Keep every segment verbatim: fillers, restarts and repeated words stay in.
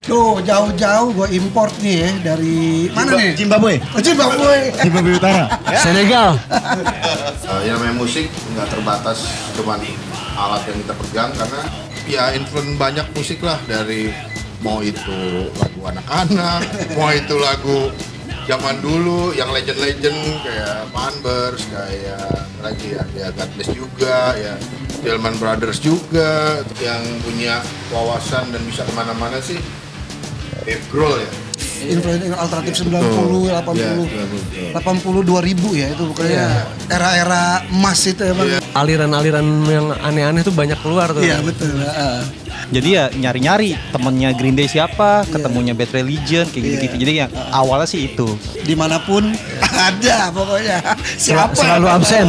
Tuh jauh-jauh gue import nih ya dari mana nih? Zimbabwe. Oh, Zimbabwe. Zimbabwe Utara. Senegal. Uh, ya namanya musik nggak terbatas cuman alat yang kita pegang, karena ya influence banyak musik lah, dari mau itu lagu anak-anak, mau itu lagu zaman dulu yang legend-legend kayak Panbers, kayak lagi ya, ya God Bless juga, ya Delman Brothers juga, yang punya wawasan dan bisa kemana-mana sih Dave Grohl ya. Influencer alternatif sembilan puluh, delapan puluh, delapan puluh, dua ribu ya itu pokoknya era-era emas itu emang. Yeah. Aliran-aliran yang aneh-aneh tuh banyak keluar tuh. Iya betul. Uh. Jadi ya nyari-nyari temennya Green Day siapa, ketemunya Bad Religion kayak gitu-gitu. Jadi yang awalnya sih itu. Dimanapun ada pokoknya. Siapa selalu absen.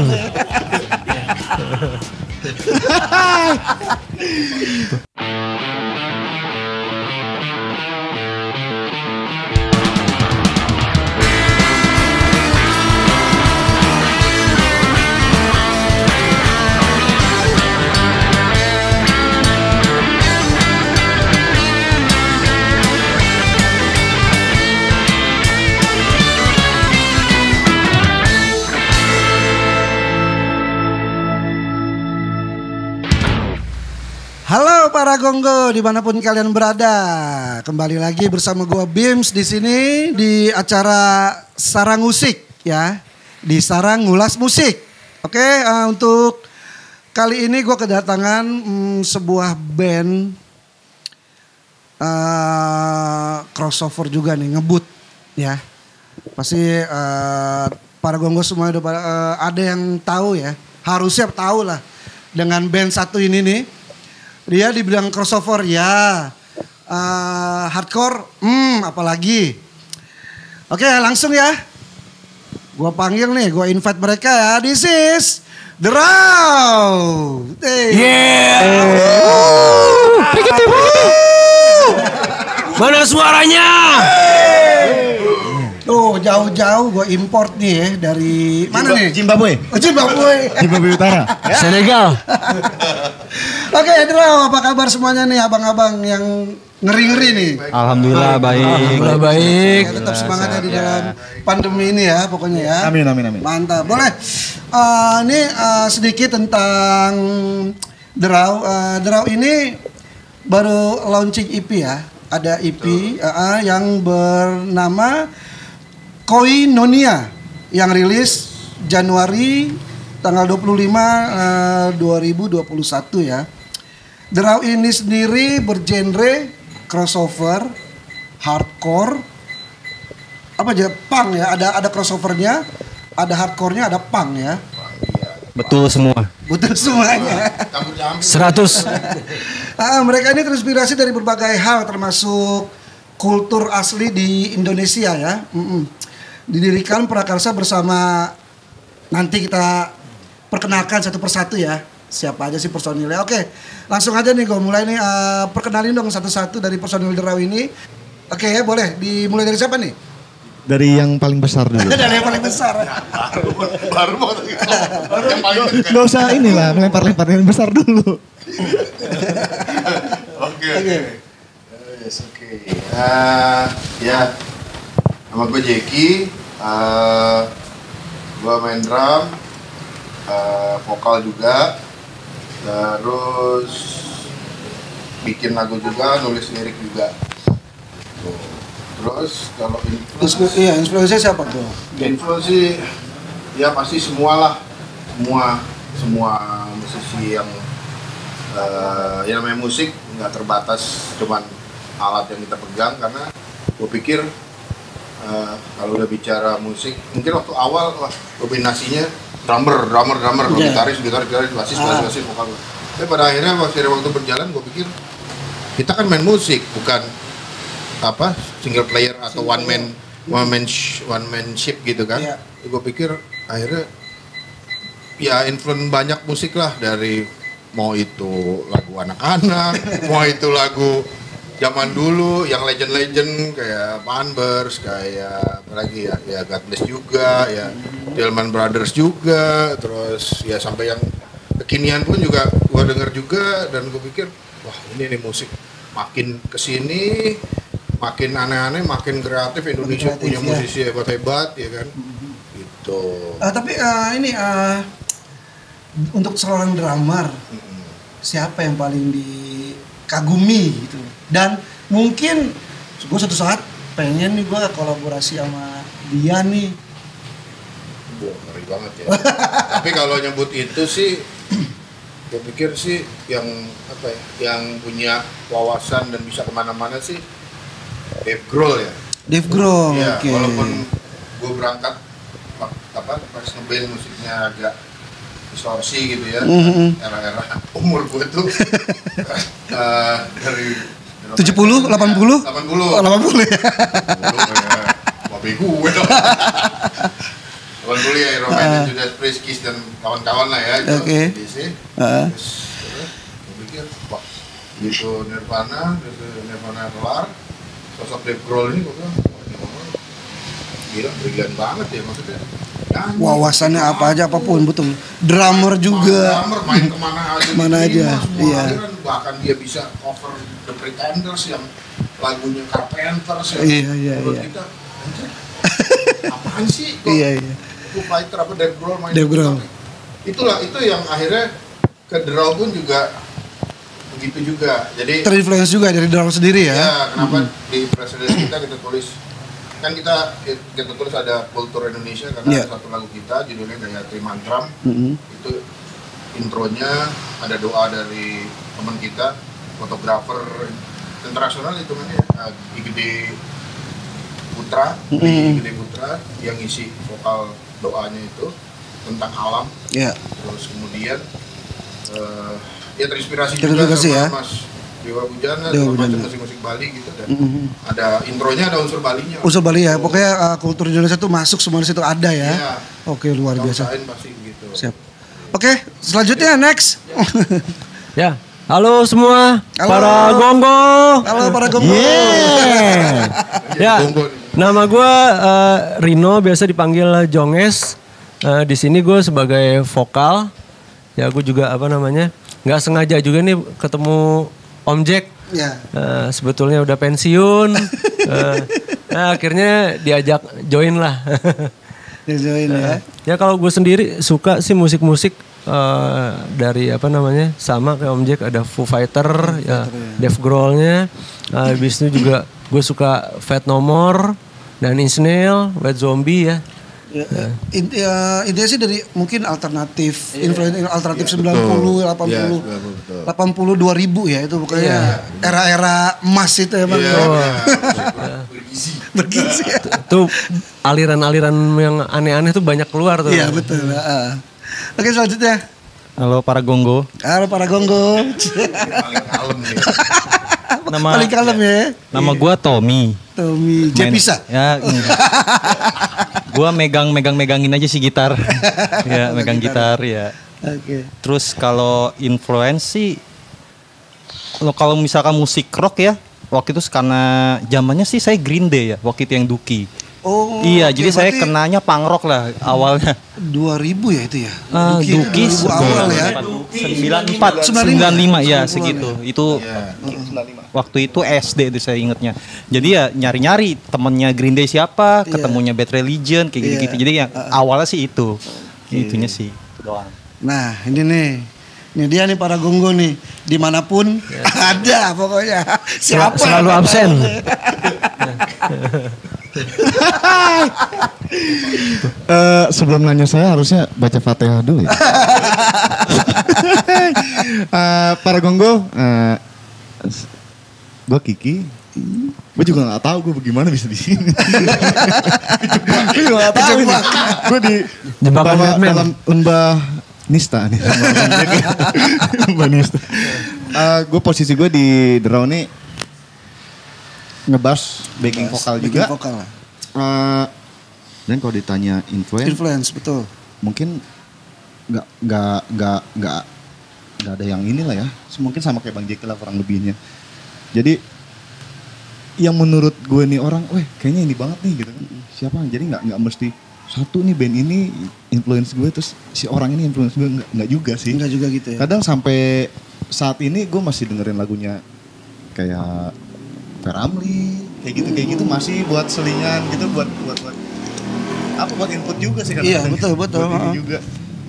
Halo para gonggo dimanapun kalian berada, kembali lagi bersama gua Bims di sini di acara Sarang Musik ya, di Sarang Ngulas Musik. Oke, uh, untuk kali ini gua kedatangan mm, sebuah band uh, crossover juga nih, ngebut ya. Pasti uh, para gonggo semua udah uh, ada yang tahu ya, harusnya tahu lah dengan band satu ini nih. Dia dibilang crossover ya, uh, hardcore, hmm apalagi. Oke langsung ya, gue panggil nih, gue invite mereka ya. This is The Raw. Hey. Yeah. Mana suaranya? Tuh jauh-jauh gue import nih ya dari mana nih? Zimbabwe. Oh, Zimbabwe. Zimbabwe Utara. Senegal. Oke, Raw, apa kabar semuanya nih abang-abang yang ngeri-ngeri nih? Alhamdulillah baik. Alhamdulillah baik. Ya, tetap semangat ya di dalam pandemi ini ya pokoknya ya. Amin amin amin. Mantap. Boleh. Uh, ini uh, sedikit tentang The Raw. Uh, The Raw ini baru launching E P ya. Ada E P uh, yang bernama Koinonia yang rilis Januari tanggal dua puluh lima dua ribu dua puluh satu ya. The Raw ini sendiri bergenre crossover, hardcore, apa aja, punk ya. Ada ada crossovernya, ada hardcore-nya, ada punk ya. Betul semua. Betul semuanya. Seratus. Ah, mereka ini terinspirasi dari berbagai hal termasuk kultur asli di Indonesia ya. Mm-mm. Didirikan prakarsa bersama, nanti kita perkenalkan satu persatu ya. Siapa aja sih personilnya. Oke, langsung aja nih gue mulai nih. Uh, perkenalin dong satu-satu dari personil The Raw ini. Oke ya, boleh dimulai dari siapa nih? Dari yang paling besar dulu. Dari yang paling besar. Baru baru mau yang paling dekat. Gak usah inilah, melempar-lempar yang besar dulu. Oke oke. Yes, oke. Ah, ya. Nama gue Jeki. Uh, gue main drum, uh, vokal juga. Terus bikin lagu juga, nulis lirik juga. Tuh. Terus kalau influence, Iya, influencer siapa tuh? influence sih ya pasti semua lah, semua semua musisi yang uh, yang namanya musik nggak terbatas cuman alat yang kita pegang, karena gue pikir uh, kalau udah bicara musik mungkin waktu awal wah, kombinasinya drummer, drummer, drummer, yeah. gitaris, gitaris, gitaris, basis, basis, basis, vokal. Tapi pada akhirnya waktu waktu berjalan gue pikir kita kan main musik, bukan apa single player atau one man one man sh- one man ship gitu kan. Yeah. Gue pikir akhirnya ya influence banyak musik lah, dari mau itu lagu anak-anak, mau itu lagu zaman dulu yang legend-legend kayak Panbers, kayak apa lagi ya, ya God Bless juga, ya Delman Brothers juga, terus ya sampai yang kekinian pun juga gue denger juga, dan gue pikir wah ini nih musik makin kesini makin aneh-aneh, makin kreatif. Indonesia kreatif, punya ya. musisi hebat-hebat, ya kan? Gitu. Uh, tapi uh, ini uh, untuk seorang drummer, Mm-mm. siapa yang paling dikagumi gitu? Dan mungkin gue suatu saat pengen nih gue kolaborasi sama dia nih. Wah, ngeri banget ya. Tapi kalau nyebut itu sih, gue pikir sih yang apa ya, yang punya wawasan dan bisa kemana-mana sih Dave Grohl ya. Dave Grohl, Iya, oke. walaupun gue berangkat apa pas ngeband musiknya agak distorsi gitu ya, Mhm. era-era umur gue tuh uh, dari tujuh puluh, delapan puluh? delapan puluh. Oh, delapan puluh ya. delapan puluh ya. Babe gue dong. delapan puluh ya, Iron Maiden, Judas Priest, Kiss dan kawan-kawan lah ya itu. Oke. D C. Heeh. Terus terus gue pikir, wah, gitu Nirvana, gitu Nirvana kelar, sosok Dave Grohl ini gue bilang, wah ini orang gila, brilian banget ya maksudnya. Nyanyi, Wawasannya apa aja apapun betul. Drummer juga. Drummer main kemana aja. Kemana diterima, aja, semua iya. aliran. Bahkan dia bisa cover The Pretenders yang lagunya Carpenters yang Iya, iya, menurut iya. kita, anjir, apaan sih kok Iya, iya. Foo Fighter apa Dave Grohl main Dave Grohl. gitu. Itulah itu yang akhirnya ke Draw pun juga begitu juga. Jadi Terinfluence juga dari drummer sendiri ya. ya kenapa di press release kita kita tulis kan kita kita tulis ada kultur Indonesia karena Iya. ada satu lagu kita judulnya Gayatri Mantram. Mhm. Itu intronya ada doa dari teman kita fotografer internasional itu kan ya Igede Putra, Mhm. Igede Putra yang ngisi vokal doanya itu tentang alam. Iya. Terus kemudian eh, ya terinspirasi Terinspirasi juga ya. sama Mas Dewa Bujana, Dewa sama Bujana. musik-musik Bali gitu dan Mhm. ada intronya ada unsur Balinya. Unsur Bali ya. Pokoknya uh, kultur Indonesia tuh masuk semua di situ ada ya. Iya. Oke, luar biasa. Bangsain pasti gitu. Siap. Oke, selanjutnya next. Ya, halo semua Halo. para gonggo. Halo para gonggo. Yeah. Ya, Gonggo nih. nama gue eh, Rino, biasa dipanggil Jonges. Eh, di sini gue sebagai vokal. Ya, gue juga apa namanya? Nggak sengaja juga nih ketemu Om Jack. Ya. Eh, sebetulnya udah pensiun. Eh, nah, akhirnya diajak join lah. Join ya. Ya kalau gue sendiri suka sih musik-musik eh, dari apa namanya sama kayak Om Jack, ada Foo Fighter, ya, Dave Grohl-nya. Eh, habis itu juga gue suka Fat No More, Nine Inch Nails, White Zombie ya. Ya, in- ya, intinya sih dari mungkin alternatif, influence alternatif sembilan puluh, delapan puluh, Iya, betul. delapan puluh, dua ribu ya itu pokoknya era-era emas itu emang. Iya, ya. iya. Bergizi. Bergizi ya. Tuh aliran-aliran yang aneh-aneh tuh banyak keluar tuh. Iya betul. heeh. Oke selanjutnya. Halo para gonggo. Halo para gonggo. Paling kalem nih. Nama Paling kalem ya. nama gua Tommy. Tommy Main- Jepisa. Ya. enggak. Gua megang megang megangin aja sih gitar. Ya, megang gitar ya. Oke. Terus kalau influence sih lo kalau misalkan musik rock ya, waktu itu karena zamannya sih saya Green Day ya, waktu itu yang Duki. Oh. Iya, oke, jadi saya berarti kenanya punk rock lah awalnya. dua ribu ya itu ya. Ah, Duki, Duki dua ribu awal ya. sembilan empat, sembilan lima ya segitu. Itu Iya. waktu itu S D itu saya ingetnya. Jadi ya nyari-nyari temennya Green Day siapa, Iya. ketemunya Bad Religion kayak gitu-gitu. Iya. Jadi yang awalnya sih itu. Itunya sih doang. Nah ini nih, ini dia nih para gonggo nih, dimanapun ada pokoknya. Siapa? Selalu absen. Eh, sebelum nanya saya harusnya baca Fatihah dulu ya. Eh, para gonggo, uh, gue Kiki. Gue juga nggak tahu gue bagaimana bisa di sini. Gue juga nggak tahu. Gue di Jebakan bawa Batman. dalam Unbah Nista nih. Unbah Nista. Gue posisi gue di Draw nih ngebass, backing vokal Bikin juga. vokal lah. Eh, dan kalau ditanya influence, Influence betul. mungkin nggak nggak nggak nggak nggak ada yang inilah ya. Mungkin sama kayak Bang Jeki lah kurang lebihnya. Jadi yang menurut gue nih orang, weh kayaknya ini banget nih gitu kan. Siapa? Jadi nggak nggak mesti satu nih band ini influence gue terus si orang ini influence gue, nggak nggak juga sih. Enggak juga gitu ya. Kadang sampai saat ini gue masih dengerin lagunya kayak Peramli, kayak gitu kayak gitu masih buat selingan gitu buat buat buat apa buat input juga sih Iya, betul, betul. Buat ini Heeh. juga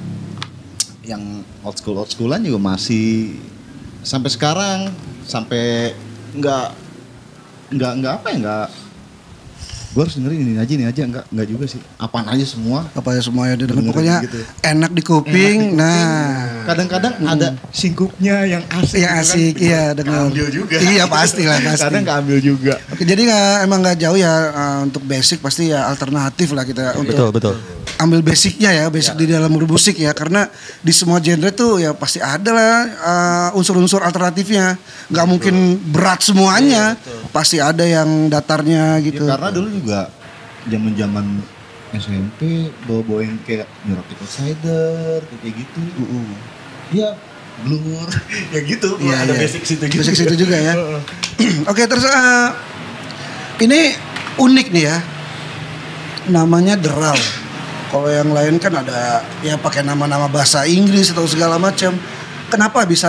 yang old school old schoolan juga masih sampai sekarang sampai nggak nggak nggak apa ya nggak gue harus dengerin ini aja ini aja nggak nggak juga sih apaan aja semua Apa ya semuanya didengar Dengerin pokoknya gitu. enak di kuping. Nah, kadang-kadang ada singkupnya yang asik yang gitu kan. asik iya dengan Ambil juga Iya pasti lah pasti. kadang keambil juga Oke, jadi nggak emang nggak jauh ya uh, untuk basic pasti ya alternatif lah kita untuk Betul, betul. ambil basicnya ya basic di dalam musik ya karena di semua genre tuh ya pasti ada lah uh, unsur-unsur alternatifnya nggak mungkin berat semuanya pasti ada yang datarnya gitu. Ya, karena dulu juga zaman-zaman S M P bawa-bawain kayak Neurotic Outsider kayak gitu. Iya, Blur, ya gitu. Iya, ada iya. basic situ juga. Basic situ juga ya. Oke, terus uh, ini unik nih ya. Namanya The Raw. Kalau yang lain kan ada ya pakai nama-nama bahasa Inggris atau segala macam. Kenapa bisa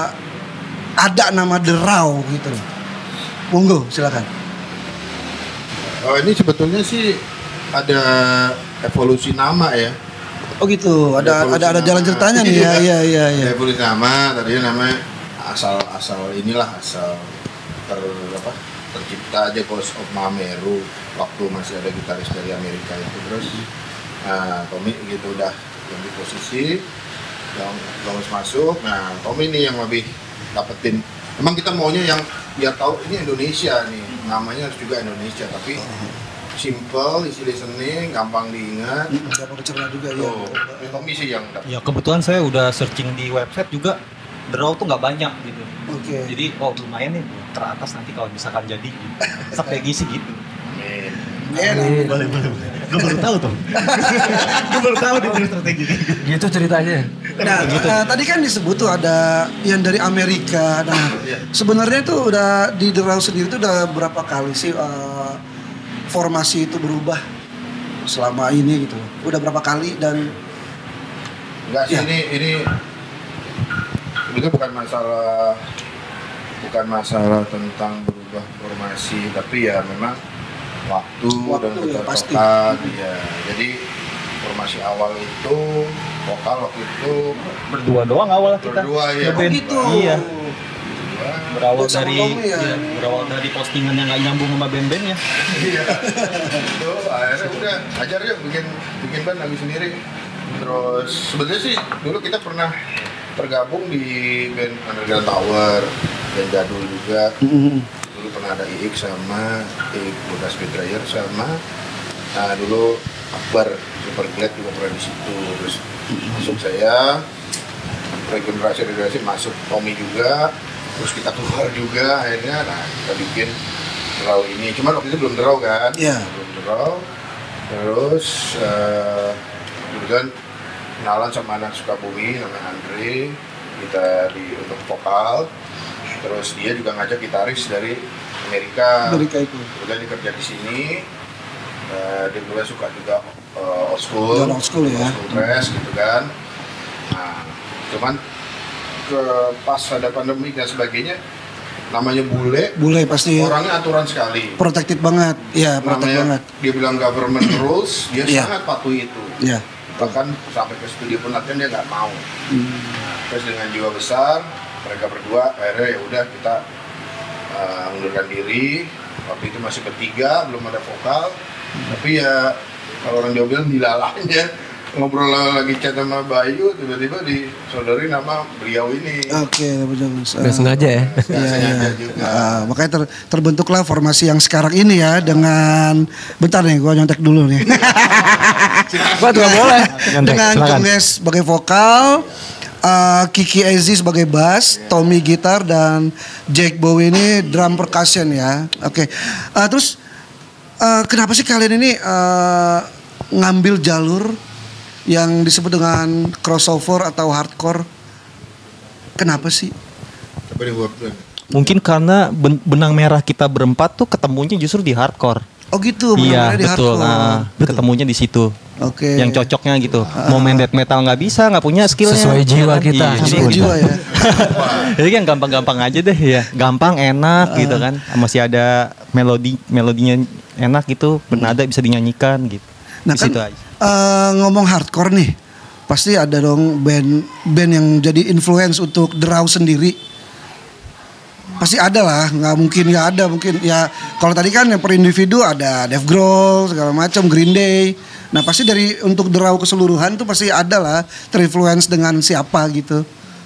ada nama The Raw gitu? Monggo, silakan. Oh ini sebetulnya sih ada evolusi nama ya. Oh gitu, ada Evolusi ada ada jalan nama. ceritanya nih ya, iya iya iya. Ada evolusi nama, tadinya namanya asal asal inilah asal ter apa tercipta aja Ghost of Mameru waktu masih ada gitaris dari Amerika itu terus nah, Tommy gitu udah yang di posisi yang Gomez masuk, nah Tommy nih yang lebih dapetin. Emang kita maunya yang biar tahu ini Indonesia nih, namanya harus juga Indonesia tapi simple, easy listening, gampang diingat. Gampang dicerna juga ya. Tuh, Tommy sih yang dapet. Ya kebetulan saya udah searching di website juga The Raw tuh nggak banyak gitu. Oke. Jadi oh lumayan nih teratas nanti kalau misalkan jadi strategi sih gitu. Amin. Enak. Boleh, boleh, boleh. Gue baru tahu tuh. Gue baru tahu di strategi. Gitu ceritanya. Nah, eh, tadi kan disebut tuh ada yang dari Amerika. Nah, sebenarnya tuh udah di The Raw sendiri tuh udah berapa kali sih eh, formasi itu berubah selama ini gitu. Udah berapa kali dan Enggak sih Ya. ini ini itu bukan masalah bukan masalah tentang berubah formasi tapi ya memang waktu, Waktu, dan ya, pasti. kecocokan ya. Jadi formasi awal itu vokal waktu itu Berdua doang awal kita. berdua ya. Oh gitu. Iya. Berdua. Berawal Oh, sama dari Tommy ya? iya, berawal dari postingan yang nggak nyambung sama band-band ya. Iya. Itu akhirnya udah ajar yuk bikin bikin band lagi sendiri. Terus sebenarnya sih dulu kita pernah tergabung di band Underground Tower, band jadul juga. Dulu pernah ada I X sama I X bekas Betrayer sama nah dulu Akbar Super Glad juga pernah di situ. Terus masuk saya regenerasi regenerasi masuk Tommy juga. Terus kita keluar juga akhirnya nah kita bikin Draw ini. Cuman waktu itu belum Draw kan? Iya. Belum Draw. Terus eh kemudian kenalan sama anak Sukabumi namanya Andre, kita di untuk vokal. Terus dia juga ngajak gitaris dari Amerika. Amerika itu. Kemudian dia kerja di sini. Eh, dia mulai suka juga eh, old school, Dan old school ya. old school press gitu kan. Nah, cuman ke pas ada pandemi dan sebagainya, namanya bule, Bule pasti orangnya aturan sekali. protektif banget. Iya, protek Namanya banget. dia bilang government rules, dia Iya. sangat patuhi itu. Iya. Bahkan sampai ke studio pun latihan dia nggak mau. Hmm. Terus dengan jiwa besar, mereka berdua akhirnya ya udah kita uh, mundurkan diri. Waktu itu masih bertiga, belum ada vokal. Tapi ya kalau orang Jawa bilang dilalahnya ngobrol lagi chat sama Bayu, tiba-tiba disodori nama beliau ini. Oke, bagus. Nggak sengaja ya. Nggak Iya, sengaja iya. juga. Ah, makanya ter- terbentuklah formasi yang sekarang ini ya dengan bentar nih gua nyontek dulu nih. Gua juga boleh. dengan Conges sebagai vokal, uh, Kiki Ezi sebagai bass, Tommy gitar dan Jack Bowie ini drum percussion ya. Oke. Uh, terus uh, kenapa sih kalian ini uh, ngambil jalur yang disebut dengan crossover atau hardcore? Kenapa sih? Coba deh gua bilang. Mungkin karena ben- benang merah kita berempat tuh ketemunya justru di hardcore. Oh gitu, Iya benar-benar di betul. hardcore. Nah, ketemunya di situ. Oke. Yang cocoknya gitu. Mau main death metal nggak bisa, nggak punya skillnya. Sesuai jiwa kita. Iya, jadi, Sesuai jiwa ya. jadi yang gampang-gampang aja deh ya. Gampang, enak gitu kan. Masih ada melodi melodinya enak gitu, bernada bisa dinyanyikan gitu. Nah Di kan situ aja. eh, ngomong hardcore nih, pasti ada dong band band yang jadi influence untuk The Raw sendiri. Pasti ada lah, nggak mungkin nggak ada, mungkin ya. Kalau tadi kan yang per individu ada Dave Grohl segala macam, Green Day. Nah pasti dari untuk The Raw keseluruhan tuh pasti ada lah terinfluence dengan siapa gitu.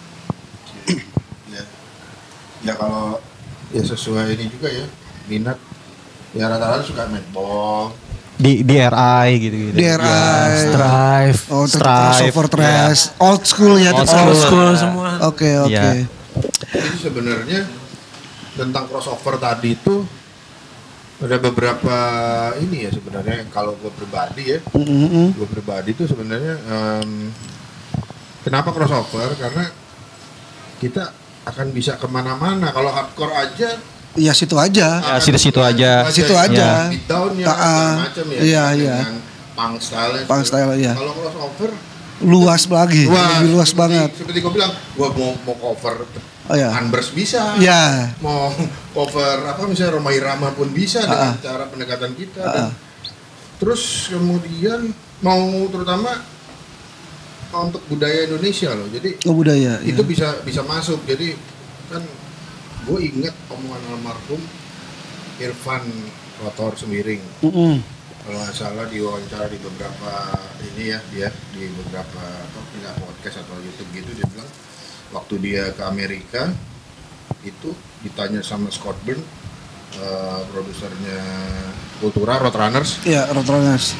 Ya, ya kalau ya sesuai ini juga ya minat. Ya rata-rata suka madball. Di di R I gitu-gitu. D R I, Strive. oh Strive, crossover thrash, old school ya, Old tetap. Old school. school semua. Oke oke. Iya. Jadi sebenarnya tentang crossover tadi itu ada beberapa ini ya sebenarnya kalau gue pribadi ya, Mm-mm. gue pribadi itu sebenarnya em, kenapa crossover karena kita akan bisa kemana-mana. Kalau hardcore aja Iya situ aja. Ya, situ-situ aja. Situ aja. Beatdown-nya Ah, segala ah. macam ya. Iya, iya. Dengan punk style. Punk style, iya. Kalau crossover Luas lagi, wah, lebih luas seperti, banget. Seperti gue bilang, gue mau mau cover Oh ya. Unburst bisa. Ya. Mau cover apa misalnya Roma Irama pun bisa dengan Ah, ah. cara pendekatan kita. Ah, Dan ah. terus kemudian mau terutama untuk budaya Indonesia loh. Jadi Oh budaya. itu ya. bisa bisa masuk. Jadi kan gue inget omongan almarhum Irfan Rotor Semiring. Mm-mm. Kalau nggak salah diwawancara di beberapa ini ya dia di beberapa apa punya podcast atau YouTube gitu dia bilang waktu dia ke Amerika itu ditanya sama Scott Burn eh, produsernya Kultura Roadrunners Ya Roadrunners.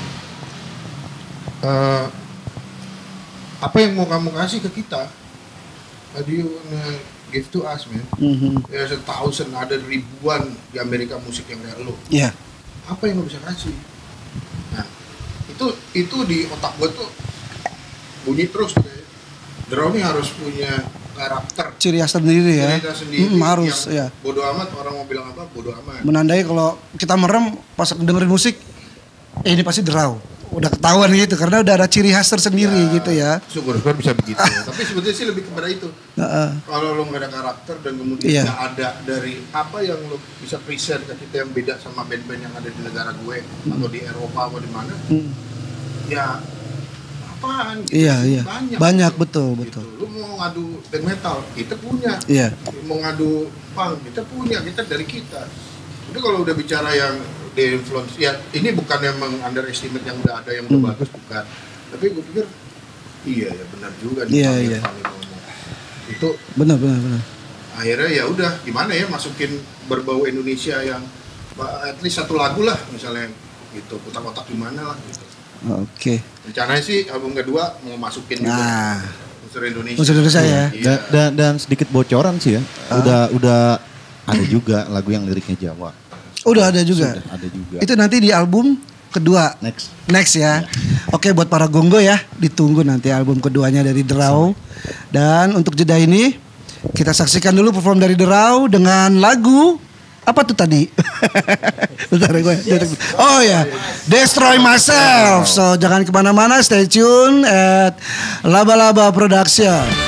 eh, apa yang mau kamu kasih ke kita? What do you wanna give to us, man? Mhm. There's a thousand, ada ribuan di Amerika musik yang kayak lo. Ya. Apa yang lo bisa kasih? Nah, itu itu di otak gue tuh bunyi terus tuh kayak The Raw ini harus punya karakter Ciri khas sendiri ya. cerita sendiri Mm, harus yang ya. bodo amat orang mau bilang apa bodo amat. Menandai kalau kita merem pas dengerin musik, eh ini pasti The Raw. Udah ketahuan gitu karena udah ada ciri khas tersendiri gitu ya. Syukur-syukur bisa begitu. Tapi sebetulnya sih lebih kepada itu. Heeh. Kalau lo nggak ada karakter dan kemudian Iya. nggak ada dari apa yang lo bisa present ke kita yang beda sama band-band yang ada di negara gue atau di Eropa atau di mana, Mm. ya apaan? Gitu. Iya iya. Banyak, Banyak gitu. betul Gitu. betul. Lu mau ngadu death metal, kita punya. Iya. Mau ngadu punk, kita punya. Kita dari kita. Tapi kalau udah bicara yang di influence, ya ini bukan yang meng-underestimate yang udah ada yang udah Hmm. bagus, bukan. Tapi gue pikir, iya ya benar juga nih. Iya, Pak iya. Irfan ini ngomong. Itu Benar benar benar. akhirnya ya udah gimana ya masukin berbau Indonesia yang at least satu lagu lah misalnya gitu, kotak-kotak gimana lah gitu. Oke. Rencananya sih album kedua mau masukin juga Nah, unsur Indonesia. unsur Indonesia ya. Iya. Dan, dan, dan sedikit bocoran sih ya, udah udah ada juga lagu yang liriknya Jawa. Udah ada juga. Sudah ada juga. Itu nanti di album kedua. Next. Next ya. Oke buat para gonggo ya, ditunggu nanti album keduanya dari The Raw. Dan untuk jeda ini kita saksikan dulu perform dari The Raw dengan lagu apa tuh tadi? Bentar gue. Oh ya, Destroy Myself. So jangan kemana-mana, stay tune at Laba Laba Production.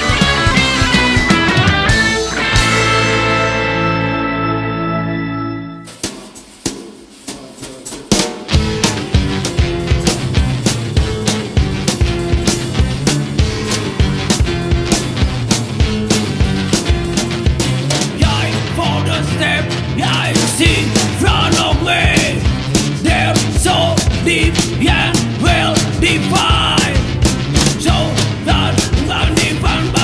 Jag får the step, jag ser front of me. They're so deep, yeah, well defined. So that one define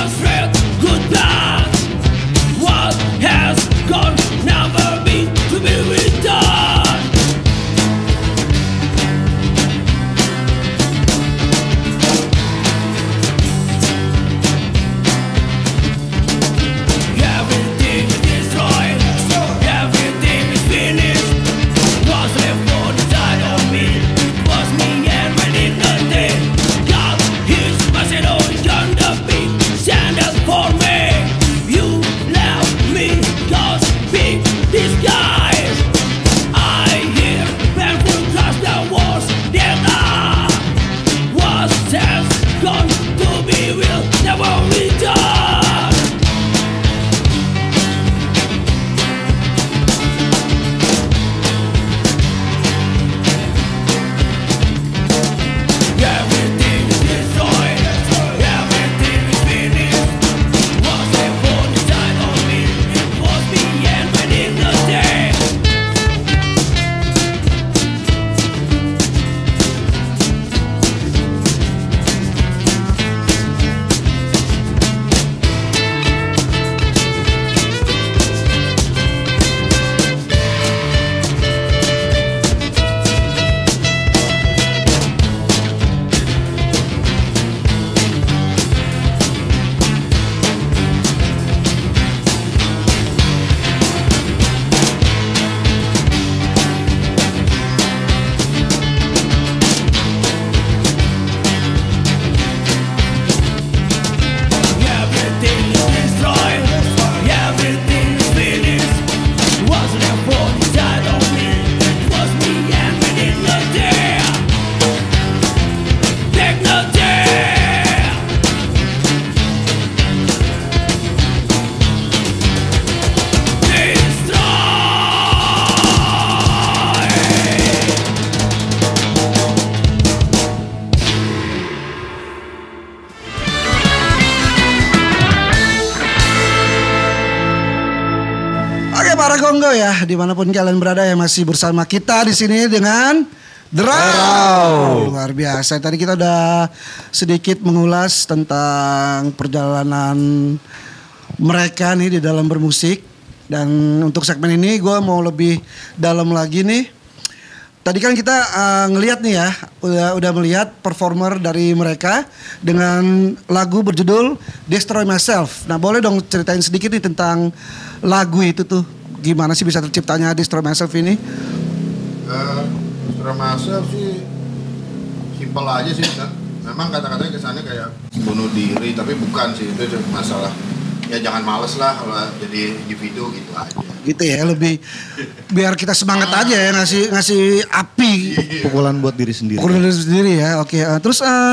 ya, dimanapun kalian berada yang masih bersama kita di sini dengan Derau. Luar biasa. Tadi kita udah sedikit mengulas tentang perjalanan mereka nih di dalam bermusik. Dan untuk segmen ini gue mau lebih dalam lagi nih. Tadi kan kita uh, ngelihat nih ya, udah udah melihat performer dari mereka dengan lagu berjudul Destroy Myself. Nah, boleh dong ceritain sedikit nih tentang lagu itu tuh. Gimana sih bisa terciptanya Destroy Myself ini? Uh, Destroy Myself sih simpel aja sih, kan. Memang kata-katanya kesannya kayak bunuh diri, tapi bukan sih, itu masalah. Ya jangan males lah kalau jadi individu gitu aja. Gitu ya, lebih biar kita semangat aja ya, ngasih ngasih api. Pukulan buat diri sendiri. Pukulan diri sendiri ya, oke. Uh, terus uh,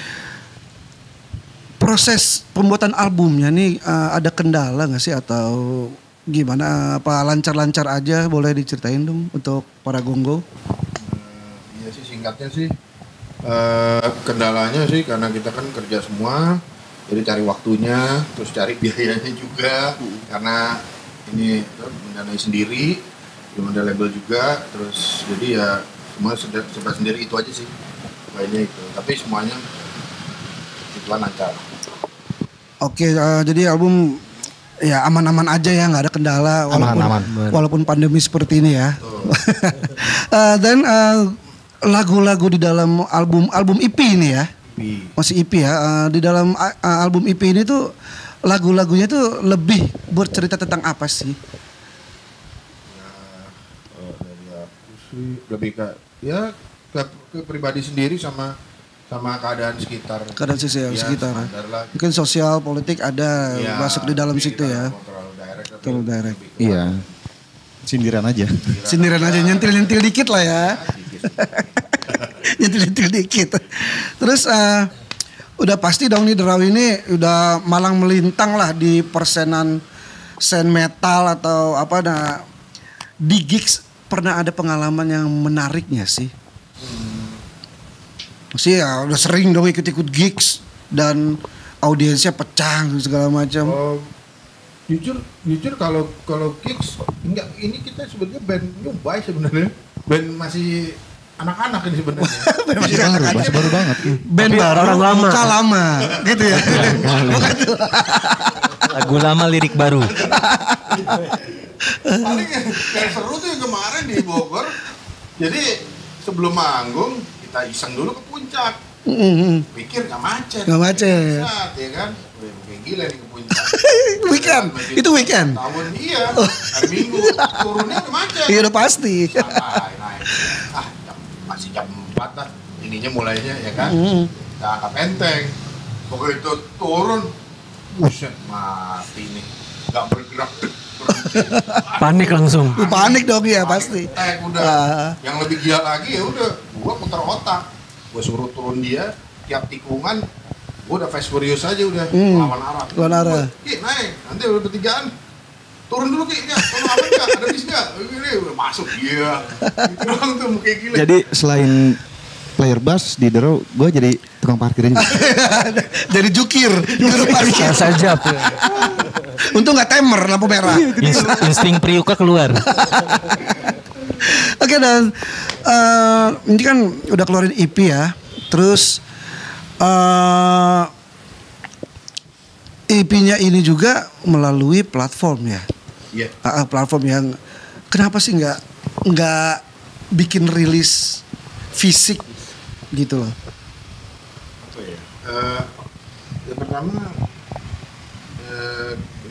proses pembuatan albumnya nih uh, ada kendala nggak sih atau gimana? Apa lancar-lancar aja? Boleh diceritain dong untuk para Gonggo? Uh, iya sih singkatnya sih uh, kendalanya sih karena kita kan kerja semua. Jadi cari waktunya, terus cari biayanya juga, hmm. karena ini mendanai sendiri, belum ada label juga, terus jadi ya semua serba sendiri itu aja sih, lainnya itu. Tapi semuanya itulah lancar. Oke, uh, jadi album ya aman-aman aja ya, nggak ada kendala walaupun aman, aman. walaupun pandemi seperti ini ya. uh, dan uh, lagu-lagu di dalam album album E P ini ya. Masih E P ya, uh, di dalam uh, album E P ini tuh lagu-lagunya tuh lebih bercerita tentang apa sih? Ya, oh, dari aku sih lebih ke ya ke, ke pribadi sendiri sama sama keadaan sekitar. Keadaan sosial ya, sekitar. Lah. Mungkin sosial politik ada ya, masuk di dalam situ ya. Terlalu direct. Terlalu direct. Iya. Sindiran aja. Sindiran aja, nyentil-nyentil dikit lah ya. Nyentil-nyentil dikit. Terus uh, udah pasti dong nih Derau ini udah malang melintang lah di persenan sen metal atau apa nah di gigs pernah ada pengalaman yang menariknya sih? Hmm. Masih ya udah sering dong ikut-ikut gigs dan audiensnya pecah segala macam. Oh, jujur jujur kalau kalau gigs enggak ini kita sebenarnya band nyobai sebenarnya. Band masih anak-anak ini sebenarnya. Masih baru, masih baru banget. Band baru, orang lama. Muka lama, gitu ya. Bukan tuh. Lagu lama, lirik baru. Paling yang, yang seru tuh yang kemarin di Bogor. Jadi sebelum manggung kita iseng dulu ke puncak. Mm-hmm. Pikir gak macet. Gak macet. Saat, ya kan. Wih, kayak gila nih ke puncak. Weekend, itu weekend. Tahun iya, hari Minggu. Turunnya udah macet. Iya udah pasti. Santai, naik. Ah, masih jam empat lah ininya mulainya ya kan, mm. Kita angkat enteng, begitu turun, buset mati nih, nggak bergerak, panik langsung. Uh, panik dong ya panik, pasti. Eh udah, uh. yang lebih gila lagi ya udah, gua putar otak, gua suruh turun dia, tiap tikungan, gua udah fast furious aja udah, mm. lawan arah, lawan arah, Ki naik, nanti udah ketigaan. Turun dulu Ki, ya, kalau apa enggak, ada bis enggak? Ini udah masuk, iya. Itu doang tuh muka gila. Jadi selain player bass di Derau, gue jadi tukang parkir juga. Jadi jukir, juru parkir. Sajap. Untung nggak timer lampu merah. Ins- insting Priuka keluar. Oke dan uh, ini kan udah keluarin E P ya, terus uh, E P-nya ini juga melalui platform ya. Iya. Yeah. Uh, platform yang kenapa sih nggak nggak bikin rilis fisik gitu loh? Apa ya? Uh, yang pertama uh,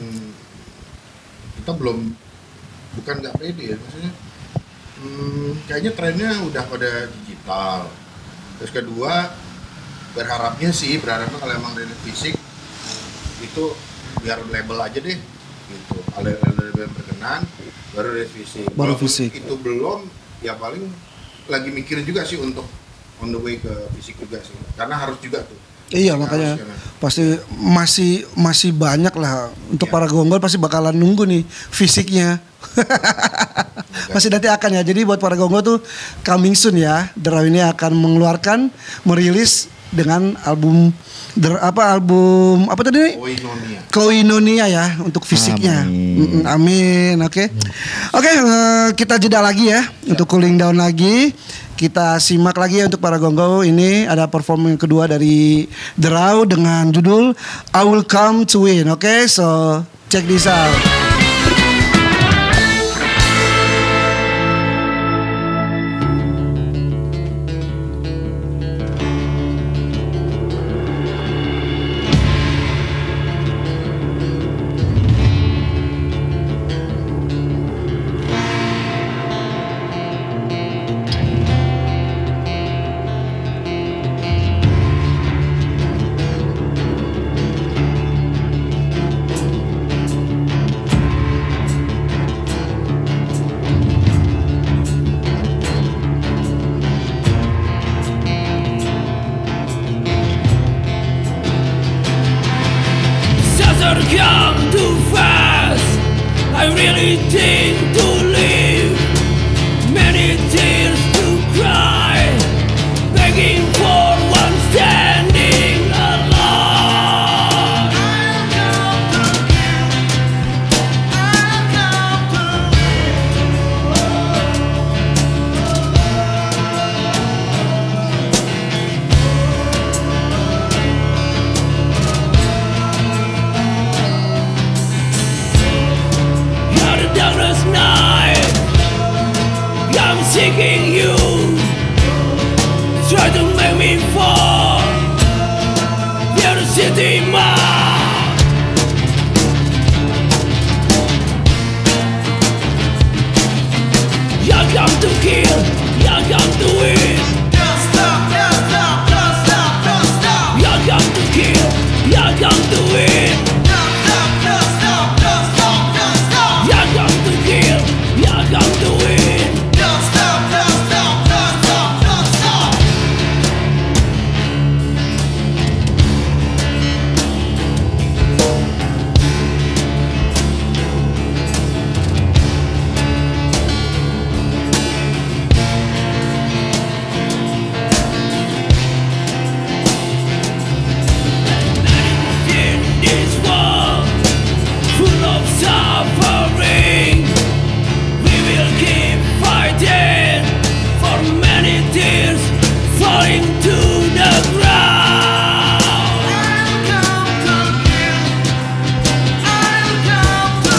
kita belum bukan nggak pede ya maksudnya. Hmm, kayaknya trennya udah pada digital. Terus kedua berharapnya sih berharapnya kalau emang rilis fisik itu biar label aja deh gitu. Kalau label berkenan baru rilis fisik. Baru Walaupun fisik. itu belum ya paling lagi mikirin juga sih untuk on the way ke fisik juga sih. Karena harus juga tuh. Iya makanya pasti masih masih banyak lah untuk ya. Para gonggol pasti bakalan nunggu nih fisiknya. Masih nanti akan ya. Jadi buat para gonggol tuh coming soon ya. Derau ini akan mengeluarkan merilis dengan album der, apa album apa tadi? Koinonia. Koinonia ya untuk fisiknya. Amin. Mm, amin. Oke. Okay. Oke, okay, uh, kita jeda lagi ya, ya untuk cooling down lagi. Kita simak lagi ya untuk para gonggo. Ini ada perform yang kedua dari The Raw dengan judul I Will Come to Win. Oke, okay? So check this out. Come too fast. I really think to live. Many tears to cry, begging for one standing alone. I'll come through. Darkness night, I'm seeking you. Try to make me fall. You're the city man. You come to kill, you come to win. Don't stop, don't stop, don't stop, don't stop. You come to kill, you come to win. Don't stop, don't stop, don't stop, don't stop. You come to kill, you come to win. Don't stop, don't stop, don't stop, don't stop. In this world full of suffering, we will keep fighting for many tears falling to the ground. I'll come to kill, I'll come to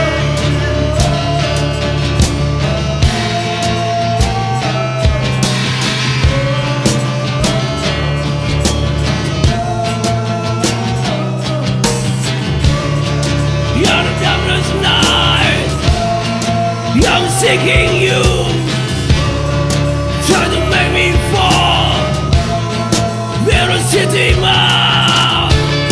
You're the darkness night, I'm seeking you. Try to make me fall. We're a city man.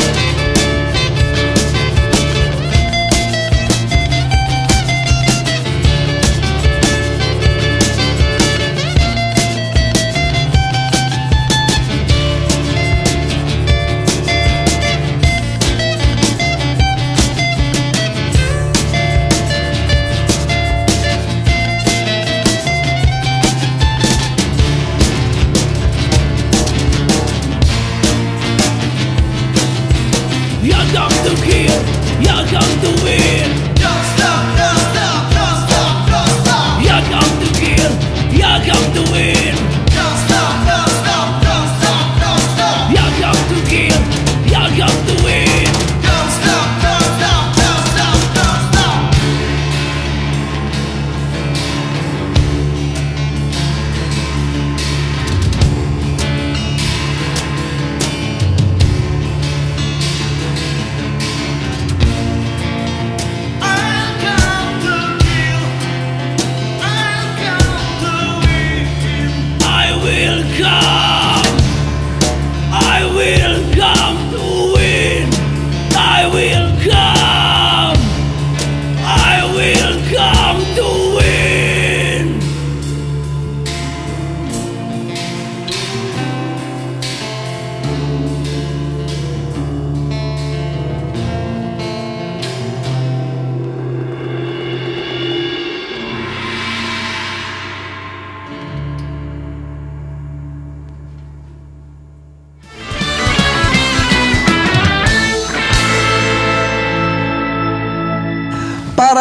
You come to kill, you come to win. Don't stop, don't stop, don't stop, don't stop. You come to kill, you come to win. Don't stop, don't stop, don't stop, don't stop. You come to kill, you come to win. Don't stop, don't stop, don't stop, don't stop.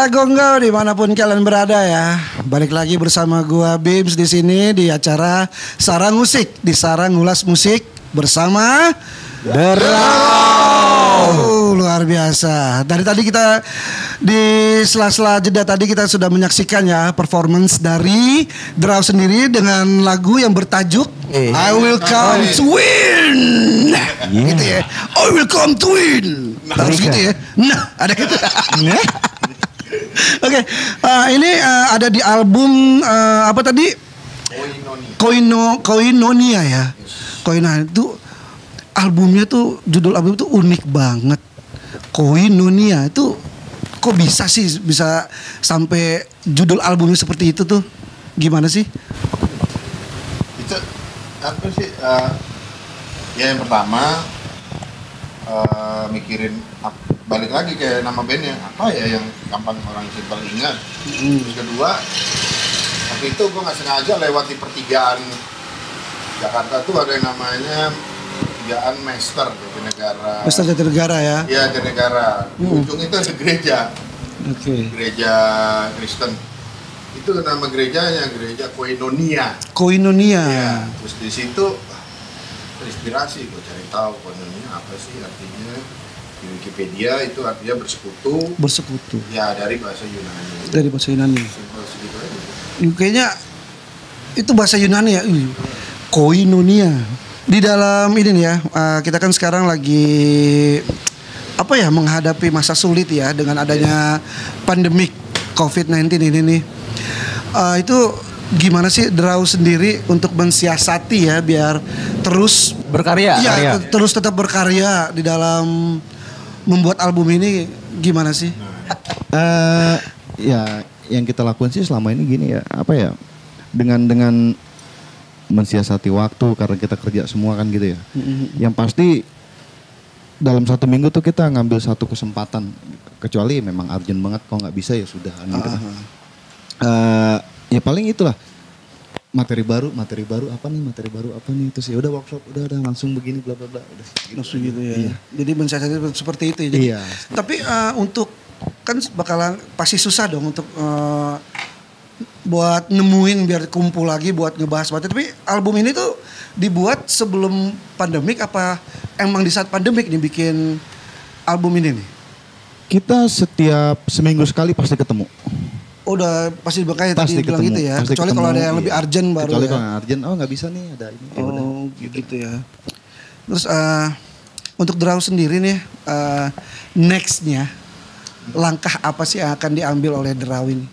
Para Gonggo dimanapun kalian berada ya, balik lagi bersama gua Bims di sini di acara Sarang Musik, di Sarang Ngulas Musik bersama Derau. Luar biasa. Dari tadi kita di sela-sela jeda tadi kita sudah menyaksikan ya performance dari Derau sendiri dengan lagu yang bertajuk Eh. I Will Come to Win. Gitu ya. I Will Come to Win. Harus gitu ya. Nah, ada gitu. Oke, uh, ini uh, ada di album uh, apa tadi? Koino Koinonia ya. Koinonia itu albumnya tuh, judul album itu unik banget. Koinonia itu kok bisa sih bisa sampai judul albumnya seperti itu tuh? Gimana sih? Itu apa sih? Uh, ya yang pertama uh, mikirin ap- balik lagi ke nama bandnya apa ya yang gampang orang simpel ingat. Hmm. Terus kedua, waktu itu gue nggak sengaja lewat di pertigaan Jakarta tuh ada yang namanya pertigaan Mester Jatinegara. Mester Jatinegara ya? Iya Jatinegara. Di Hmm. ujung itu ada gereja. Oke. Okay. Gereja Kristen. Itu nama gerejanya Gereja Koinonia. Koinonia. Ya, terus di situ terinspirasi gue cari tahu Koinonia apa sih artinya. Di Wikipedia itu artinya bersekutu. Bersekutu. Ya dari bahasa Yunani. Dari bahasa Yunani. Simpel segitu aja. Kayaknya itu bahasa Yunani ya. Ih, Koinonia. Di dalam ini nih ya, uh, kita kan sekarang lagi apa ya menghadapi masa sulit ya dengan adanya pandemik covid sembilan belas ini nih. Uh, itu gimana sih Derau sendiri untuk mensiasati ya biar terus Berkarya. Iya, karya. te- terus tetap berkarya di dalam membuat album ini gimana sih? Eh, ya yang kita lakukan sih selama ini gini ya, apa ya? Dengan dengan mensiasati waktu karena kita kerja semua kan gitu ya. Yang pasti dalam satu minggu tuh kita ngambil satu kesempatan, kecuali memang urgent banget, kalau nggak bisa ya sudah kan gitu. Eh, ya paling itulah materi baru, materi baru apa nih, materi baru apa nih, terus ya udah workshop, udah udah langsung begini bla bla bla, udah gitu. Langsung gitu ya. Iya. Jadi mensiasati seperti itu ya. Jadi, Iya. Tapi uh, untuk kan bakalan pasti susah dong untuk uh, buat nemuin biar kumpul lagi buat ngebahas materi. Tapi album ini tuh dibuat sebelum pandemik apa emang di saat pandemik nih bikin album ini nih? Kita setiap seminggu sekali pasti ketemu. Udah pasti makanya tadi Pasti bilang ketemu, gitu ya. pasti Kecuali ketemu, kalau ada yang iya. lebih urgent baru Kecuali ya. kalau yang urgent, oh nggak bisa nih ada ini. Ya udah. Oh gitu. ya. Terus uh, untuk Derau sendiri nih uh, nextnya langkah apa sih yang akan diambil oleh Derau ini?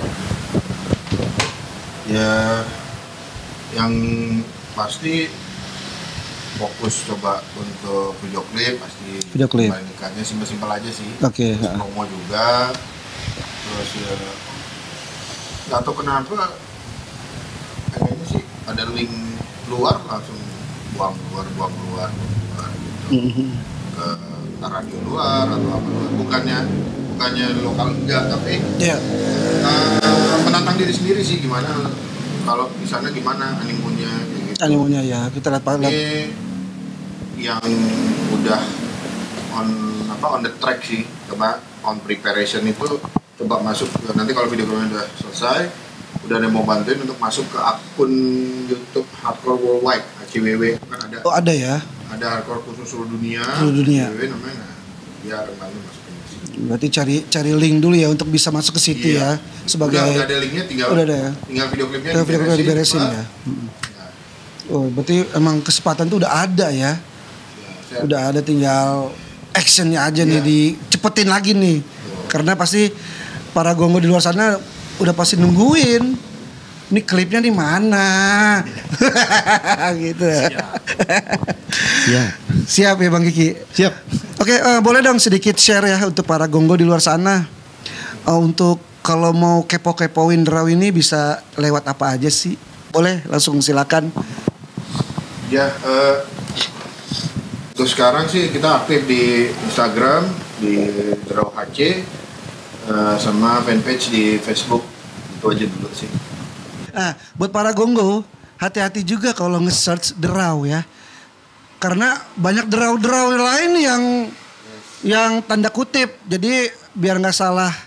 Ya yang pasti fokus coba untuk video klip pasti. Video klip. Bandingkannya simpel-simpel aja sih. Oke. Terus promo juga. Terus ya nggak tahu kenapa kayaknya sih ada link keluar langsung buang keluar buang keluar buang keluar gitu ke entah radio luar atau apa luar. bukannya bukannya lokal enggak tapi Iya. uh, menantang diri sendiri sih gimana kalau di sana gimana animonya kayak gitu. Animonya ya kita lihat lihat. Ini yang udah on apa on the track sih coba on preparation itu coba masuk ke, nanti kalau video klipnya udah selesai udah ada yang mau bantuin untuk masuk ke akun YouTube Hardcore Worldwide H C W W kan ada Oh ada ya. ada hardcore khusus seluruh dunia Seluruh dunia. H C W W namanya nah, dia bantu masukin ke situ. Berarti cari cari link dulu ya untuk bisa masuk ke situ Iya. ya sebagai udah, udah ada linknya tinggal Udah ada ya? tinggal video klipnya Tinggal video klipnya diberesin Pak. ya. Nah, Oh berarti emang kesempatan tuh udah ada ya. ya, saya- Udah ada tinggal actionnya aja nih Iya. dicepetin lagi nih. Karena pasti para Gonggo di luar sana udah pasti nungguin. Ini klipnya di mana? gitu. Siap. Siap ya Bang Kiki. Siap. Oke, eh, boleh dong sedikit share ya untuk para Gonggo di luar sana. Eh, untuk kalau mau kepo-kepoin Derau ini bisa lewat apa aja sih? Boleh, langsung silakan. Ya, eh, untuk sekarang sih kita aktif di Instagram di Derau H C eh, sama fanpage di Facebook itu aja dulu sih. Nah, buat para Gonggo, hati-hati juga kalau nge-search Derau ya. Karena banyak derau-derau lain yang yang tanda kutip. Jadi biar nggak salah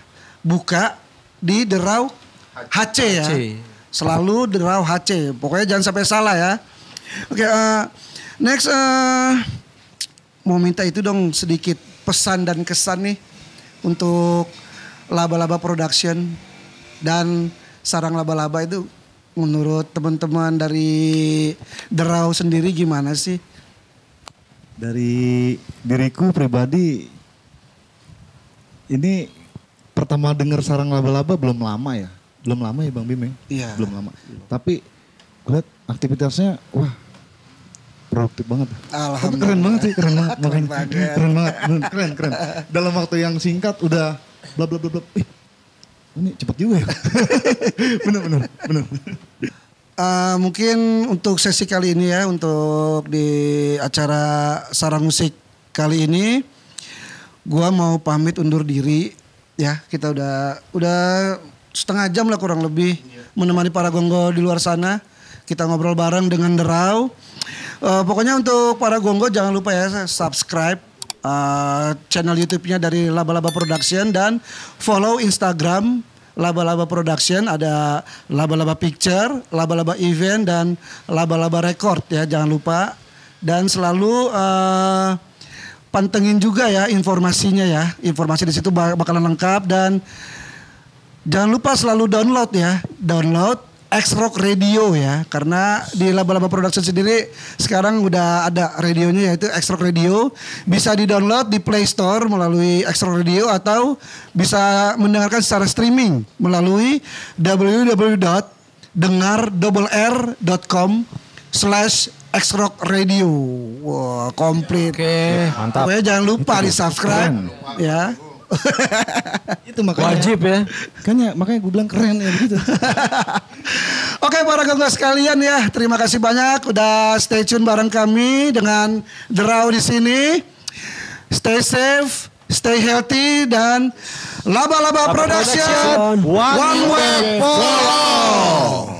buka di Derau H C ya. H C. Selalu Derau H C. Pokoknya jangan sampai salah ya. Oke, uh, next uh, mau minta itu dong sedikit pesan dan kesan nih untuk Laba-Laba Production dan Sarang Laba-Laba itu menurut teman-teman dari Derau sendiri gimana sih? Dari diriku pribadi, ini pertama dengar Sarang Laba-Laba belum lama ya. Belum lama ya Bang Bim ya? Iya. Belum lama. Tapi gue liat aktivitasnya, wah produktif banget. Alhamdulillah. Keren banget sih, keren banget. Keren Makanya, banget. keren banget, keren, keren. Dalam waktu yang singkat udah bla bla bla bla. Ih, ini cepet juga ya. bener, bener, bener. Uh, mungkin untuk sesi kali ini ya, untuk di acara Sarang Musik kali ini, gua mau pamit undur diri ya. Kita udah udah setengah jam lah kurang lebih menemani para gonggo di luar sana. Kita ngobrol bareng dengan Derau. Uh, pokoknya untuk para gonggo jangan lupa ya subscribe uh, channel YouTube-nya dari Laba-Laba Production dan follow Instagram Laba-Laba Production, ada Laba-Laba Picture, Laba-Laba Event dan Laba-Laba Record ya, jangan lupa. Dan selalu uh, pantengin juga ya informasinya ya. Informasi di situ bakalan lengkap dan jangan lupa selalu download ya. Download X-Rock Radio ya, karena di Laba-Laba Production sendiri sekarang udah ada radionya yaitu X-Rock Radio. Bisa di-download di Play Store melalui X-Rock Radio atau bisa mendengarkan secara streaming melalui w w w dot dengar r dot com slash X-Rock Radio. Wah, komplit. Oke, mantap. Pokoknya jangan lupa di-subscribe ya. Itu makanya. Wajib ya. Makanya, makanya gue bilang keren ya begitu. Oke para gonggo sekalian ya, terima kasih banyak udah stay tune bareng kami dengan Derau di sini. Stay safe, stay healthy dan Laba-Laba Production, Production. One Way Follow.